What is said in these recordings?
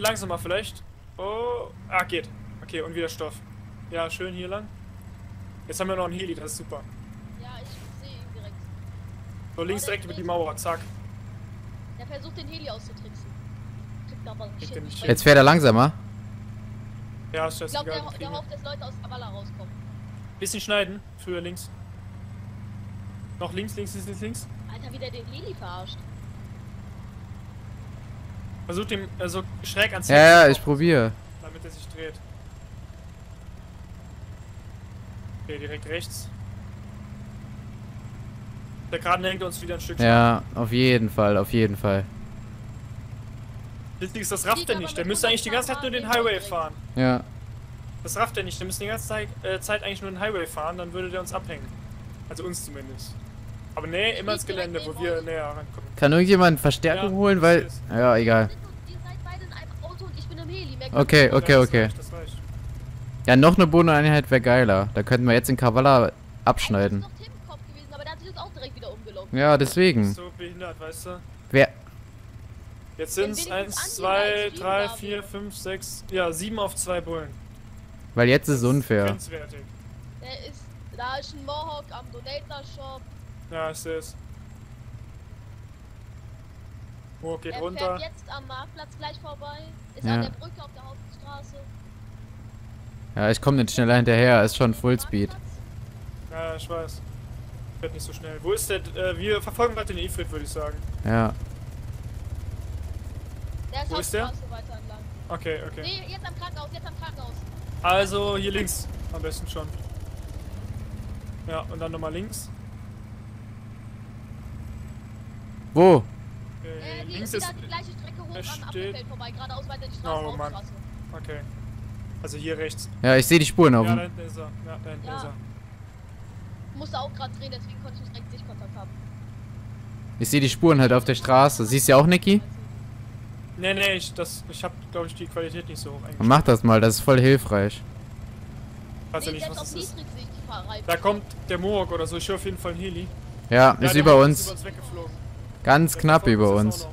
langsamer vielleicht. Oh, geht. Okay, und wieder Stoff. Ja, schön hier lang. Jetzt haben wir noch einen Heli, das ist super. Ja, ich sehe ihn direkt. So, links direkt über die Mauer, zack. Der versucht den Heli auszutricksen. Kriegt aber nicht. Jetzt fährt er langsamer. Ja, ist Ich glaube, scheißegal. der hofft, dass Leute aus Kavala rauskommen. Bisschen schneiden, früher links. Noch links. Alter, wie der den Heli verarscht. Versucht ihm so schräg ans Ja, zu ich probiere. damit er sich dreht. Okay, direkt rechts. Der gerade hängt uns wieder ein Stück. Ja, auf jeden Fall, auf jeden Fall. Wichtig ist, das rafft er nicht. Der müsste eigentlich die ganze Zeit nur den Highway fahren. Ja. Das rafft er nicht. Der müsste die ganze Zeit eigentlich nur den Highway fahren, dann würde der uns abhängen. Also uns zumindest. Aber nee, immer ins Gelände, wo wir näher rankommen. Kann irgendjemand Verstärkung holen, weil... Ja, egal. Ihr seid beide in einem Auto und ich bin im Heli. Okay. Das reicht. Ja, noch eine Bodeneinheit wäre geiler. Da könnten wir jetzt den Kavala abschneiden. Das ist doch Tim Kopf gewesen, aber der hat sich jetzt auch direkt wieder umgelaufen. Ja, deswegen. So behindert, weißt du? Wer... Jetzt sind es 1, 2, 3, 4, 5, 6, ja, 7 auf 2 Bullen. Weil jetzt ist es unfair. Grenzwertig. Da ist ein Mohawk am Donator Shop. Ja, ich sehe es. Oh, geht Er runter. fährt jetzt am Marktplatz gleich vorbei. Ist Ja. an der Brücke auf der Hauptstraße. Ja, ich komme nicht schneller hinterher. Ist schon Fullspeed. Ja, ich weiß. Fährt nicht so schnell. Wo ist der? Wir verfolgen weiter den Ifrit, würde ich sagen. Ja. Der ist Wo ist der? Hauptstraße weiter entlang. Okay. Nee, jetzt am Krankenhaus. Also hier links. Am besten schon. Ja, und dann nochmal links. Wo? Links Wieder ist. die gleiche Strecke hoch es am steht- Apfelfeld vorbei. Geradeaus weiter die Straße, Oh, Mann. Hauptstraße. Okay. Also hier rechts. Ja, ich sehe die Spuren auf Ja, da dem... hinten ist er. Ja, da hinten Ja. ist er. Musste auch gerade drehen, deswegen konnte ich nicht direkt Sichtkontakt haben. Ich sehe die Spuren halt auf der Straße. Siehst du auch, Niki? Nee, ich hab, glaube ich, die Qualität nicht so hoch eingestellt. Mach das mal, das ist voll hilfreich. Weiß ja Nee, nicht, selbst was auf das ist. niedrig sehe ich die Fahrreifen. Da kommt der Mohawk oder so. Ich höre auf jeden Fall einen Heli. Ja, ist der über Mohawk uns. Ist über uns weggeflogen. Ganz Der knapp verfolgt über jetzt uns.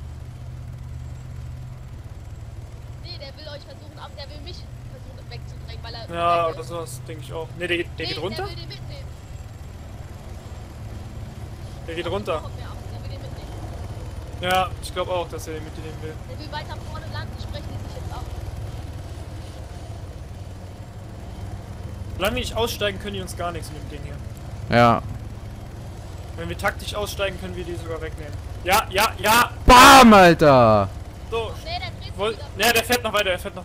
auch noch. Nee, der will euch versuchen, aber der will mich versuchen wegzudrängen, weil er... Ja, oder sowas, denke ich auch. Ne, der geht runter? Der will den mitnehmen. Der geht runter. Kommt mehr ab, der will den mitnehmen. Ja, ich glaube auch, dass er den mitnehmen will. Der will weiter vorne landen, sprechen die sich jetzt ab. Solange wir nicht aussteigen, können die uns gar nichts mit dem Ding hier. Ja. Wenn wir taktisch aussteigen, können wir die sogar wegnehmen. Ja! BAM, Alter! So, Nee, der dreht sich wieder. ne, der fährt noch weiter, Soll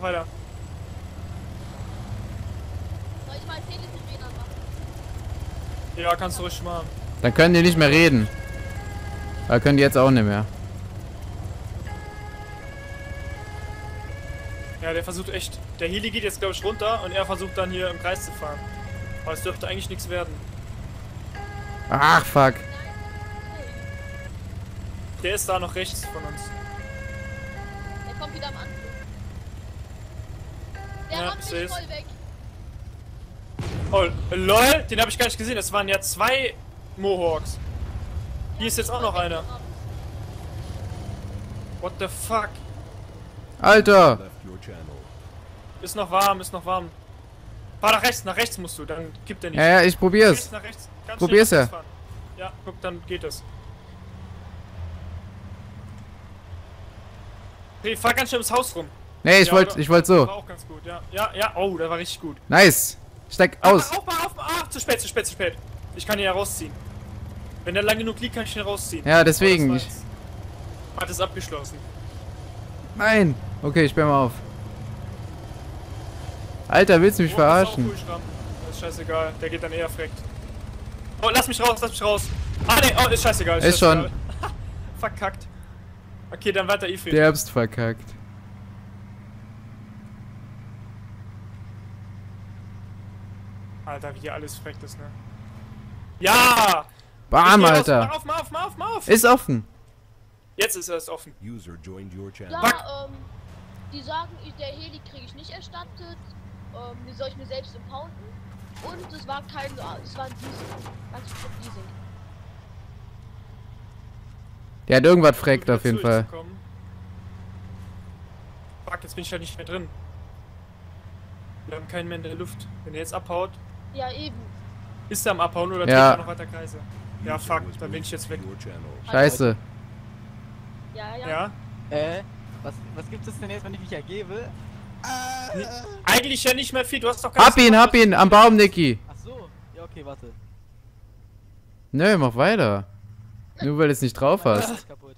ich mal Telesirenen machen? Ja, kannst du ruhig machen. Dann können die nicht mehr reden. Da können die jetzt auch nicht mehr. Ja, der versucht echt. Der Heli geht jetzt, glaube ich, runter und er versucht dann hier im Kreis zu fahren. Aber es dürfte eigentlich nichts werden. Ach, fuck. Der ist da noch rechts von uns. Der kommt wieder am Anflug. Der Ja, rammt ich mich seh's. voll weg. Oh, lol, den habe ich gar nicht gesehen. Das waren ja 2 Mohawks. Hier ist jetzt auch noch einer. What the fuck? Alter! Ist noch warm. Fahr nach rechts musst du, dann kippt der nicht. Ja, ich probier's. Nach rechts. Ganz Probier's schnell ja. nach rechts fahren. Ja, guck, dann geht es. Okay, fahr ganz schnell ums Haus rum. Nee, ich Ja, wollte War so. auch ganz gut, ja. Ja, oh, der war richtig gut. Nice. Steig aus. Auf, zu spät. Ich kann ihn ja rausziehen. Wenn der lang genug liegt, kann ich ihn rausziehen. Ja, deswegen. Oh, hat es abgeschlossen. Nein. Okay, ich sperr mal auf. Alter, willst du mich Oh, das ist auch verarschen? cool, Schramm. Das ist scheißegal, der geht dann eher freckt. Oh, lass mich raus. Ah, ne, oh, ist scheißegal. Ist schon. scheißegal. Verkackt. Okay, dann weiter Ifrit. Derbst verkackt. Alter, wie hier alles freckt ist, ne? Ja! Bam, Ich geh raus. Alter. Mach auf! Ist offen. Jetzt ist er erst offen. User joined your channel. Ja, die sagen, der Heli kriege ich nicht erstattet. Die soll ich mir selbst impounden. Und es war kein, es war ein Leasing. Ganz gut Leasing. Der hat irgendwas freckt auf jeden Fall. Fuck, fuck, jetzt bin ich halt nicht mehr drin. Wir haben keinen mehr in der Luft. Wenn er jetzt abhaut, Ja, eben. ist er am Abhauen oder Ja. dreht er noch weiter Kreise? Ja, fuck, dann bin ich jetzt weg. Scheiße. Ja, ja. Ja? Was gibt es denn jetzt, wenn ich mich ergebe? Eigentlich ja nicht mehr viel, du hast doch gar Hab ihn, am Baum, Niki. Ach so. Ja, okay, warte. Nö, mach weiter. Nur weil du es nicht drauf Das hast. ist kaputt.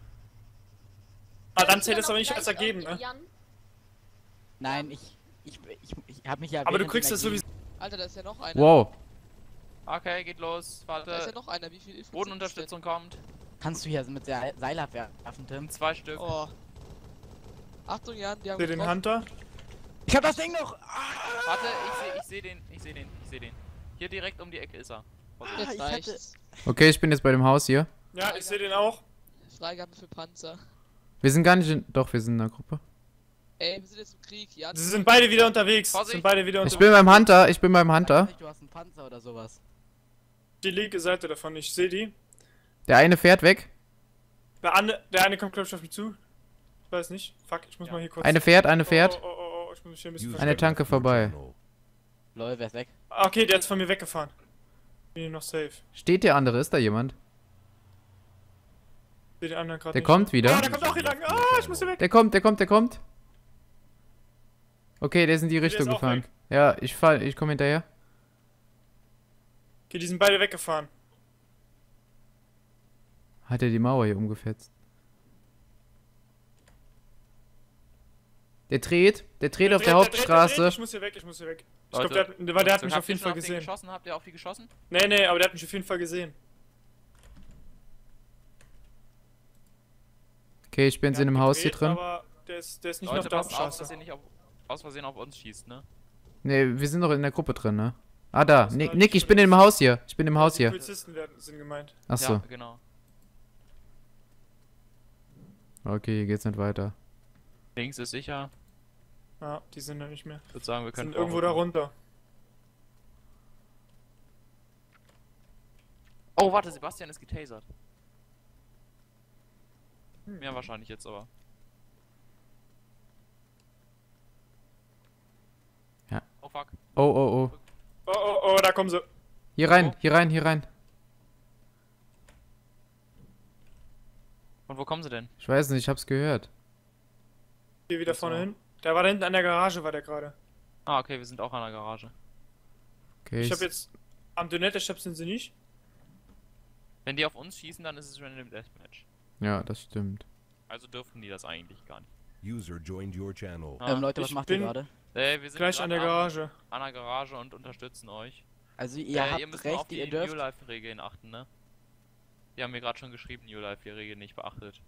Ah, dann zählt es aber nicht als ergeben, ne? Jan, Nein, ich hab mich ja. Aber du während kriegst dem das sowieso. Alter, da ist ja noch einer. Wow. Okay, geht los. Da ist ja Warte. noch einer. Wie viel ist Bodenunterstützung kommt. Kannst du hier mit Seil abwerfen, Tim? 2 Stück. Oh. Achtung, Jan, die haben Seht den getroffen. Hunter? Ich hab das Ding noch! Warte, ich seh den. Hier direkt um die Ecke ist er. Jetzt ich reicht's. Okay, ich bin jetzt bei dem Haus hier. Ja, ich sehe den auch. Freigabe für Panzer. Wir sind gar nicht in... Doch, wir sind in der Gruppe. Ey, wir sind jetzt im Krieg, Jan. Sie sind beide wieder unterwegs. Vorsicht. Sind beide wieder Ich unterwegs. bin beim Hunter, Du hast einen Panzer oder sowas. Die linke Seite davon, ich sehe die. Der eine fährt weg. Der eine kommt, glaube ich, auf mich zu. Ich weiß nicht. Fuck, ich muss mal hier kurz. Eine fährt. Oh, ich muss mich hier ein bisschen Eine verstecken. Tanke vorbei. Lol, wer ist weg? Ah, okay, der ist von mir weggefahren. Bin hier noch safe. Steht der andere? Ist da jemand? Ich sehe den anderen gerade Der nicht. kommt wieder. Ah, der kommt auch hier lang. Ah, ich muss hier weg. Der kommt. Okay, der ist in die Richtung ist auch gefahren. weg. Ja, ich komme hinterher. Okay, die sind beide weggefahren. Hat er die Mauer hier umgefetzt? Der dreht auf der dreht. Hauptstraße. Ich muss hier weg. Ich Leute, glaube, der hat mich auf jeden Fall gesehen. gesehen. Geschossen? Habt ihr auf die geschossen? Nee, aber der hat mich auf jeden Fall gesehen. Okay, ich bin jetzt in einem Haus hier drin. Aber der ist nicht mehr auf Leute, der passt auf, dass Hauptstraße. ihr nicht aus Versehen auf uns schießt, ne? Ne, wir sind noch in der Gruppe drin, ne? Ah, da. Das war Nick, ich bin in dem Haus hier. Ich bin im Haus Die hier. Polizisten sind gemeint. Achso. Ja, genau. Okay, hier geht's nicht weiter. Links ist sicher. Ja, die sind da nicht mehr. Ich würde sagen, wir können Sind irgendwo da runter. Oh, warte, Sebastian ist getasert. Ja, wahrscheinlich jetzt aber. Ja. Oh fuck. Oh. Oh, da kommen sie. Hier rein. Und wo kommen sie denn? Ich weiß nicht, ich hab's gehört. Hier wieder Ach so. vorne hin. Der war da hinten an der Garage, war der gerade. Ah, okay, wir sind auch an der Garage. Okay, Ich habe jetzt. Am Donette-Shop sind sie nicht. Wenn die auf uns schießen, dann ist es Random Deathmatch. Ja, das stimmt. Also dürfen die das eigentlich gar nicht. User joined your channel. Ah, Leute, was ich macht ihr bin- gerade? wir sind Gleich an der Garage. An der Garage und unterstützen euch. Also ihr Ihr habt müsst nur auf recht, die ihr New dürft. Life-Regeln achten, ne? Die haben mir gerade schon geschrieben, New Life, die Regeln nicht beachtet.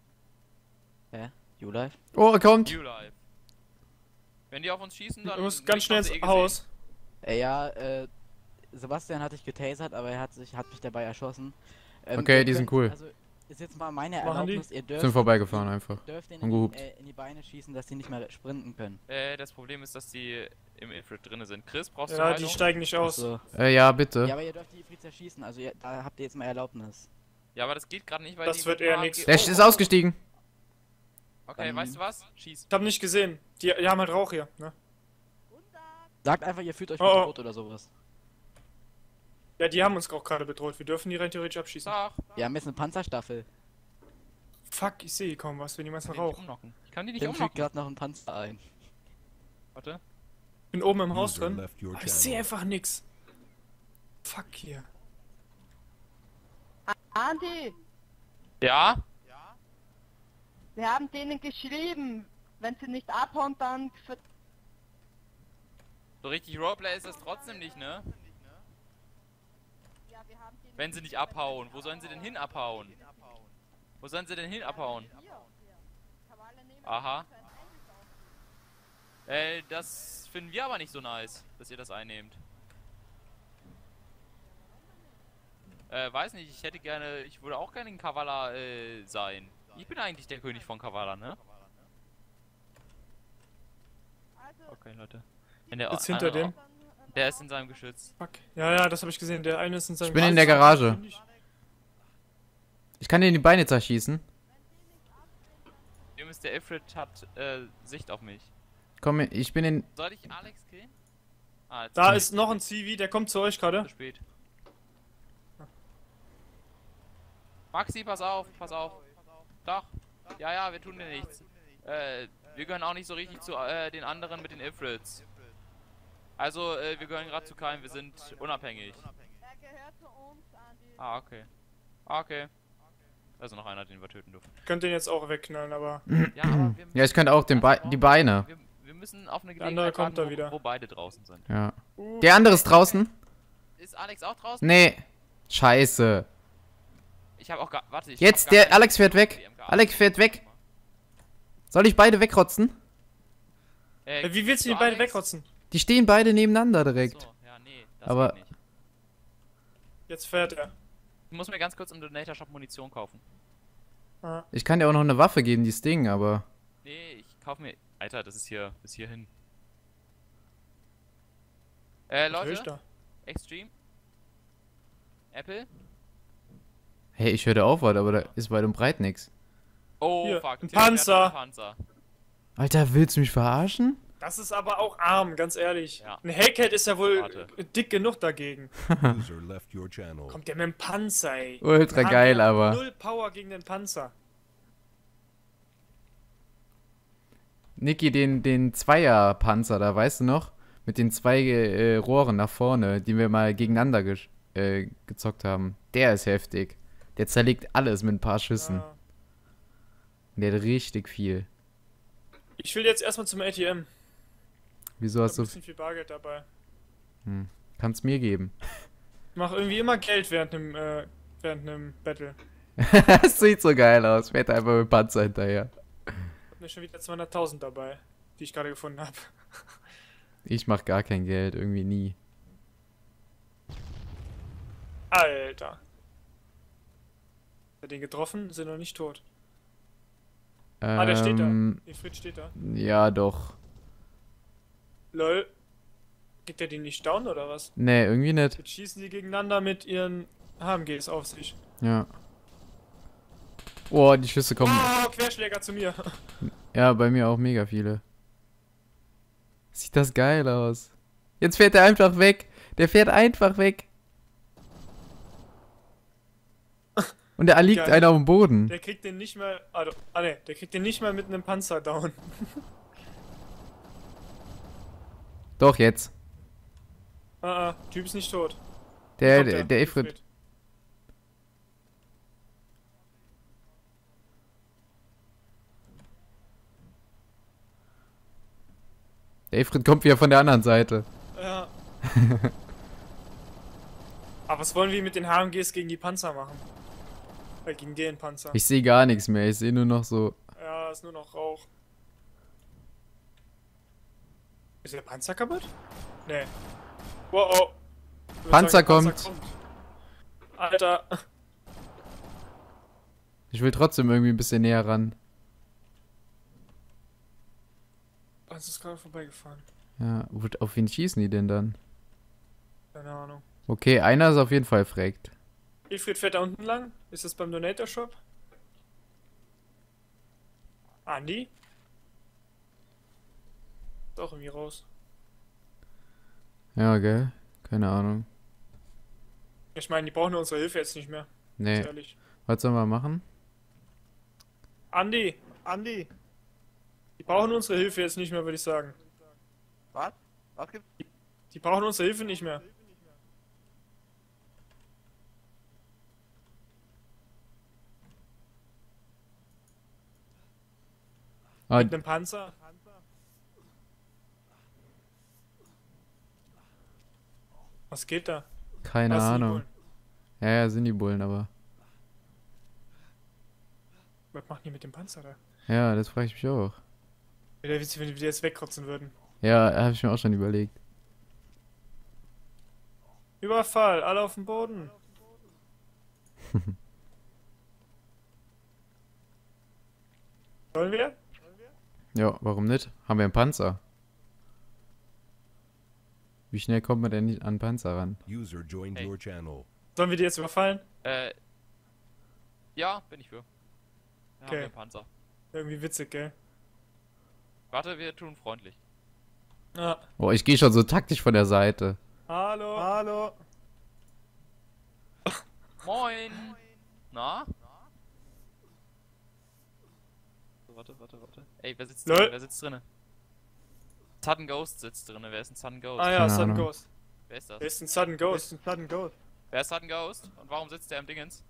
You live? Oh, er kommt. New Life. Wenn die auf uns schießen, dann. Du musst ganz schnell haben sie ins eh Haus. Ja, Sebastian hat dich getasert, aber er hat mich dabei erschossen. Okay, ihr die sind könnt- cool. Also ist jetzt mal meine Machen die? Erlaubnis, ihr dürft, Sind vorbeigefahren einfach. dürft den und gehupt. in die Beine schießen, dass die nicht mehr sprinten können. Das Problem ist, dass die im Infrared drinne sind. Chris, brauchst du Ja, die Heilung? steigen nicht aus. So. Ja, bitte. Ja, aber ihr dürft die Ifrit zerschießen, also da habt ihr jetzt mal Erlaubnis. Ja, aber das geht gerade nicht, weil Das die wird mit eher AMG nix. Der ist ausgestiegen. Okay, Dann- weißt du was? Schieß. Ich hab nicht gesehen. Die haben halt Rauch hier, ne? Sagt einfach, ihr fühlt euch Oh, oh. bedroht oder sowas. Ja, die haben uns auch gerade bedroht. Wir dürfen die rein theoretisch abschießen. Sag. Wir haben jetzt eine Panzerstaffel. Fuck, ich sehe kaum was, wenn jemand Ich kann die nicht Rauch. umknocken. Ich kann die nicht Tim fügt umknocken. gerade noch einen Panzer ein. Warte. Bin oben im Haus User drin. left your Aber ich sehe channel. einfach nix. Fuck hier. Andi, Ja? wir haben denen geschrieben, wenn sie nicht abhauen, dann So richtig Roleplay ist das trotzdem nicht, ne? ja, wir haben denen Wenn sie nicht abhauen. Wo sollen sie denn hin abhauen? Wo sollen sie denn hin abhauen? Krawale nehmen. Aha. Das finden wir aber nicht so nice, dass ihr das einnehmt. Weiß nicht, ich würde auch gerne ein Kavala sein. Ich bin eigentlich der König von Kavala, ne? Okay, Leute. Wenn der Jetzt hinter andere dem. auch- Der ist in seinem Geschütz. Fuck. Ja, das habe ich gesehen. Der eine ist in seinem Ich bin in der Garage. Ich kann dir in die Beine zerschießen. ist, der Ifrit hat Sicht auf mich. Komm, ich bin in... Soll ich Alex killen? Ah, jetzt Da ist noch ein CV, der kommt zu euch gerade. zu spät. Maxi, pass auf, pass auf. Doch. Ja, ja, wir tun dir nichts. Wir gehören auch nicht so richtig zu den anderen mit den Ifrits. Also, wir gehören gerade zu keinem, wir sind unabhängig. Er gehört zu uns, Andi. Ah, okay. Ah, okay. Also noch einer, den wir töten dürfen. Könnt den jetzt auch wegknallen, aber Ja, aber wir Ja, ich könnte auch den die Beine. Wir müssen auf eine Der andere Gelegenheit kommt da warten, wieder. wo beide draußen sind. Ja. Der andere ist draußen? Ist Alex auch draußen? Nee. Scheiße. Ich habe auch gar... Warte, ich Jetzt, hab gar der nicht- Alex fährt weg. Die MK. Alex fährt weg. Soll ich beide wegrotzen? wie willst du die so, beide Alex? wegrotzen? Die stehen beide nebeneinander direkt. So, ja, nee, das Aber- geht nicht. Jetzt fährt er. Ich muss mir ganz kurz im Donator Shop Munition kaufen. Ah. Ich kann dir auch noch eine Waffe geben, dieses Ding, aber... Nee, ich kauf mir... Alter, das ist hier... bis hierhin. Was will ich Leute, da? Extreme. Apple. Hey, ich höre auf, aber da ist weit und breit nix. Oh, Hier, fuck. ein Tim, der hat Panzer. einen Panzer. Alter, willst du mich verarschen? Das ist aber auch arm, ganz ehrlich. Ja. Ein Hellcat ist ja wohl Warte. dick genug dagegen. User left your channel. Kommt der mit dem Panzer, ey. Ultra Wir haben geil, ja aber... Null Power gegen den Panzer. Niki, den Zweier-Panzer da, weißt du noch? Mit den zwei Rohren nach vorne, die wir mal gegeneinander gezockt haben. Der ist heftig. Der zerlegt alles mit ein paar Schüssen. Ja. Der hat richtig viel. Ich will jetzt erstmal zum ATM. Wieso Ich hast hab du... ein bisschen viel Bargeld dabei. Kannst mir geben. Ich mach irgendwie immer Geld während einem Battle. Das sieht so geil aus. Fährt einfach mit dem Panzer hinterher. Hab mir schon wieder 200.000 dabei, die ich gerade gefunden habe. Ich mach gar kein Geld, irgendwie nie. Alter. Hat er den getroffen? Ist er noch nicht tot? Ah, der steht da. Ifrit steht da. Ja, doch. Lol. Geht der den nicht down oder was? Nee, irgendwie nicht. Jetzt schießen die gegeneinander mit ihren HMGs auf sich. Ja. Oh, die Schüsse kommen. Oh, Querschläger zu mir. Ja, bei mir auch mega viele. Sieht das geil aus. Jetzt fährt er einfach weg. Der fährt einfach weg. Und da liegt Geil. einer auf dem Boden. Der kriegt den nicht mal. Ne, der kriegt den nicht mal mit einem Panzer down. Doch, jetzt. Typ ist nicht tot. Der, Kommt der Ifrit. Der Ifrit kommt wieder von der anderen Seite. Ja. Aber was wollen wir mit den HMGs gegen die Panzer machen? Gegen den Panzer. Ich sehe gar nichts mehr. Ich sehe nur noch so. Ja, ist nur noch Rauch. Ist der Panzer kaputt? Nee. Wow, oh. Ich würd Panzer sagen, der kommt. Alter. Ich will trotzdem irgendwie ein bisschen näher ran. Panzer ist gerade vorbeigefahren. Ja, auf wen schießen die denn dann? Keine Ahnung. Okay, einer ist auf jeden Fall fragt. Ifrit fährt da unten lang. Ist das beim Donator Shop? Andi? Ist auch irgendwie raus. Ja, gell? Keine Ahnung. Ich meine, die brauchen unsere Hilfe jetzt nicht mehr. Nee. Ganz ehrlich. Was sollen wir machen? Andi! Andi! Die brauchen unsere Hilfe jetzt nicht mehr, würde ich sagen. Was? Was gibt's? Die brauchen unsere Hilfe nicht mehr. Ah, Mit einem Panzer? Was geht da? keine Was sind die Ahnung. Bullen? Ja, ja, sind die Bullen, aber. Was machen die mit dem Panzer da? Ja, das frage ich mich auch. Wäre witzig, wenn die jetzt wegkotzen würden. Ja, habe ich mir auch schon überlegt. Überfall, alle auf dem Boden. Sollen wir? Ja, warum nicht? Haben wir einen Panzer? Wie schnell kommt man denn nicht an einen Panzer ran? User joined Hey. your channel. Sollen wir die jetzt überfallen? Ja, bin ich für. Ja, Okay. haben wir Panzer. Irgendwie witzig, gell? Warte, wir tun freundlich. Ja. Oh, ich gehe schon so taktisch von der Seite. Hallo. Hallo. Moin! Na? Warte. Ey, wer sitzt Lol. drin? Wer sitzt drinne? Sudden Ghost sitzt drinne. Wer ist ein Sudden Ghost? Ah ja, Keine Sudden Ahnung. Ghost. Wer ist das? Wer ist ein Sudden Ghost? Sudden Ghost. Wer ist Sudden Ghost? Und warum sitzt der im Dingens?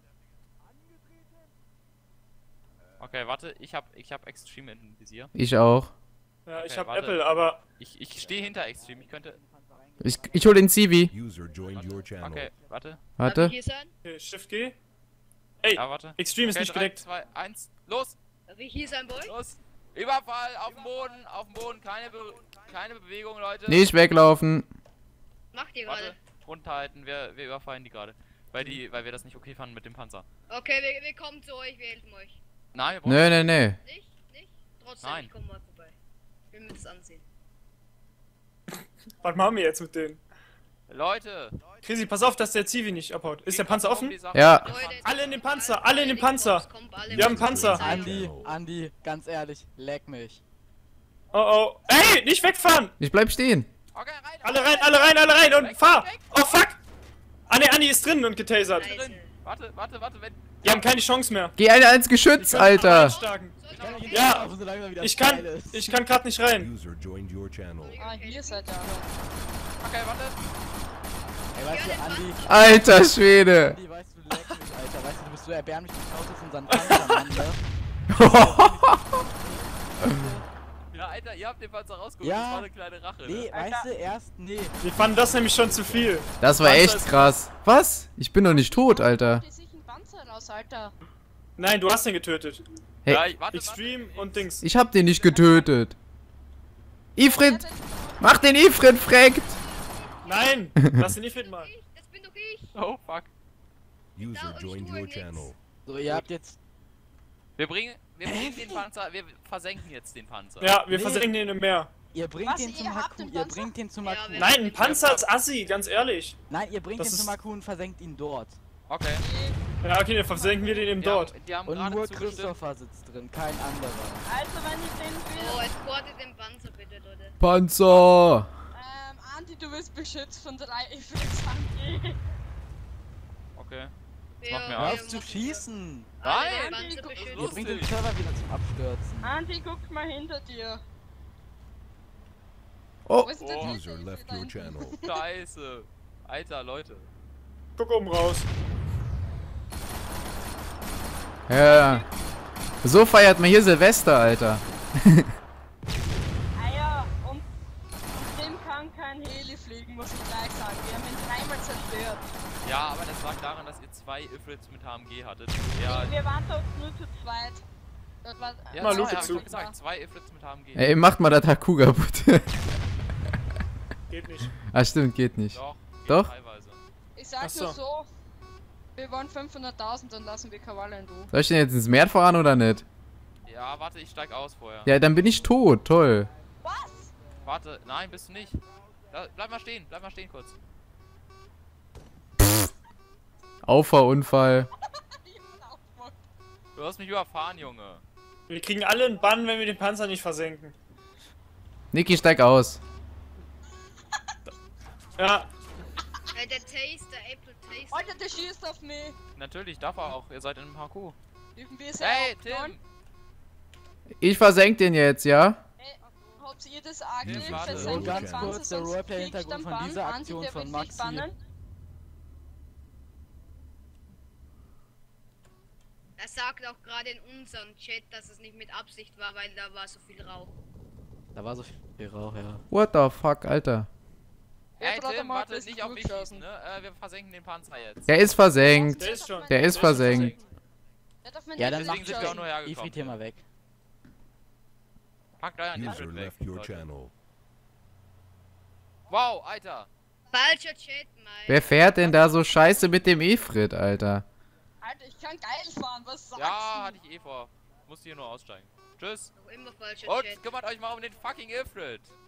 Okay, warte, ich hab Extreme im Visier. Ich auch. Ja, ich Okay, hab warte. Apple, aber Ich stehe hinter Extreme, ich könnte... Ich hol den Civi. User joined your channel. Okay, warte. Warte. Hier sein? okay, Shift G. Ey, Ja, warte. Extreme ist Okay, nicht 3, gedeckt. 2, 1, los! Darf ich hier sein, Boy? Los! Überfall auf dem Boden, keine Bewegung, Leute. Nicht weglaufen. Macht ihr Warte, gerade? runterhalten, wir überfallen die gerade. Weil wir das nicht okay fanden mit dem Panzer. Okay, wir kommen zu euch, wir helfen euch. Nein, wir brauchen Nee. Nicht? Trotzdem, Nein. ich komm mal vorbei. Wir müssen es ansehen. Was machen wir jetzt mit denen? Leute! Chrissy, pass auf, dass der Zivi nicht abhaut. Ist der Panzer offen? Ja. Alle in den Panzer, alle in den Panzer. Wir haben Panzer. Andi, ganz ehrlich, leck mich. Oh oh. Ey, nicht wegfahren! Ich bleib stehen. Okay, rein! Alle rein und Weg, fahr! weg. Oh fuck! Andi ist drin und getasert. Drin. Warte, wenn... Die haben keine Chance mehr. Geh einer ins Geschütz, Alter. Ja, So lange, wie das ich geil ist. kann grad nicht rein. User joined your channel. Ah, hier seid ihr. Okay, warte. Ey, weißt du, Andi, Alter Schwede. Andi, weißt du, leck mich, Alter. Weißt du, du bist so erbärmlich, du schaust jetzt unseren Panzermann, ne? Ja, Alter, ihr habt den Panzer rausgeholt. Ja. Das war eine kleine Rache, Nee, ne? weißt du, erst, nee. Wir fanden das nämlich schon zu viel. Das war echt krass. Was? Ich bin doch nicht tot, Alter. Die sich einen Panzer raus, Alter. Nein, du hast den getötet. Hey. Ja, warte. Extreme und Dings. Ich hab den nicht getötet. Ifrit, mach den Ifrit fragt. Nein, lass den nicht mal. Das bin doch ich. Oh, fuck. User joined your channel. So, ihr habt jetzt. Wir bringen den Panzer, wir versenken jetzt den Panzer. Ja, wir Nee. versenken den im Meer. Ihr bringt Was, den ihr zum habt Haku. den Ihr Panzer? bringt den zum Ja, Haku. wir- Nein, ein Panzer ist assi, ganz ehrlich. Nein, ihr bringt Das den ist- zum Haku und versenkt ihn dort. Okay. Ja, okay, dann versenken wir den eben dort. Die haben Und gerade nur zugestimmt. Christopher sitzt drin, kein anderer. Also, wenn ich den will. Oh, escortet den Panzer bitte, Leute. Panzer. Andi, du wirst beschützt von 3 F-Andi. Okay. Wir- macht mir wir Hör Angst. auf zu machen schießen! alle Nein, den Andi, Panzer guck, beschützen. Ihr los. bringt den Lustig. Server wieder zum Abstürzen. Andi, guck mal hinter dir. Oh. Wo ist denn der Oh. dritte? User left Da your hinten. channel. Scheiße. Alter, Leute. Guck oben raus. Ja. So feiert man hier Silvester, Alter. Ah ja, und dem kann kein Heli fliegen, muss ich gleich sagen. Wir haben ihn dreimal zerstört. Ja, aber das lag daran, dass ihr 2 Ifrits mit HMG hattet. Ja, Wir waren dort nur zu zweit. Das war, ja Mal zwei, Luke hab ich zu. doch gesagt. 2 Ifrits mit HMG. Ey, macht mal das Haku kaputt. Geht nicht. Ah, stimmt, geht nicht. Doch. geht Doch? Teilweise. Ich sag Ach so. nur so, wir wollen 500.000, dann lassen wir Kawalle in Ruhe. Soll ich den jetzt ins Meer fahren oder nicht? Ja, warte, ich steig aus vorher. Ja, dann bin ich tot. Toll. Was? Warte, nein, bist du nicht. Da, bleib mal stehen kurz. Auffahrunfall. Du hast mich überfahren, Junge. Wir kriegen alle einen Bann, wenn wir den Panzer nicht versenken. Niki, steig aus. Ja, Der Taster, Apple Taster. Alter, der schießt auf mich. Natürlich, darf er auch. Ihr seid in einem HQ. Dürfen wir es Hey, auch Tim! Ich versenk den jetzt, ja? Hey, habt ihr das angeklickt? warte. Versenkt Und den ganz Panzer, kurz der sonst Roleplay-Hintergrund kriegst du von einen dieser Bann. Aktion Andi, der von will dich Maxi. bannen. Er sagt auch gerade in unserem Chat, dass es nicht mit Absicht war, weil da war so viel Rauch. Da war so viel Rauch, ja. What the fuck, Alter. Hey, Jetzt hat er Tim, mal warte, das nicht auf mich zurückgeschossen. schießen, ne? Wir versenken den Panzer jetzt. Der ist versenkt. der ist schon. Der ist versenkt. Der darf mir Ja, nicht dann Deswegen sind wir auch nur hergekommen. Ifrit hier mal weg. Packt euren User Ifrit weg. left your Leute. channel. Wow, Alter. Falscher Chat, Mike. Wer fährt denn da so scheiße mit dem Ifrit, Alter? Alter, ich kann geil fahren, was sagst Ja, hatte du? ich eh vor. Musste hier nur aussteigen. Tschüss. Noch immer falscher Und Chat. kümmert euch mal um den fucking Ifrit.